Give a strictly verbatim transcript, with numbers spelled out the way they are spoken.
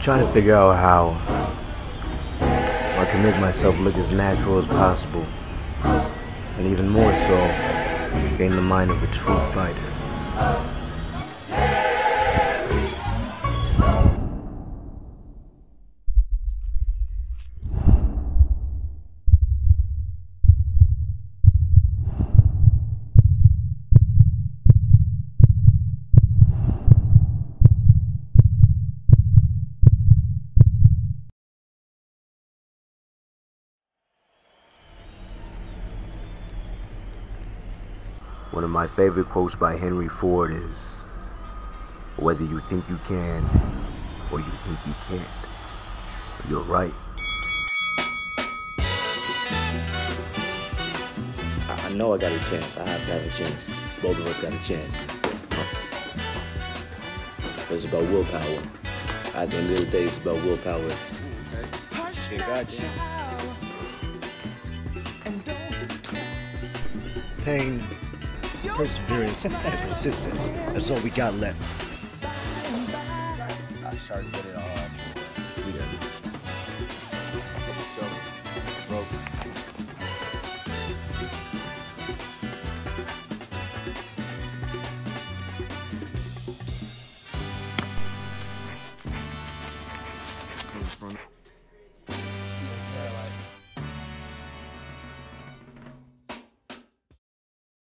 trying to figure out how I can make myself look as natural as possible, and even more so, gain the mind of a true fighter. One of my favorite quotes by Henry Ford is, "Whether you think you can or you think you can't, you're right." I know I got a chance. I have to have a chance. Both of us got a chance. It's about willpower. At the end of the day, it's about willpower. Shit, gotcha. Pain, perseverance, and persistence. That's all we got left. I sharpened it all.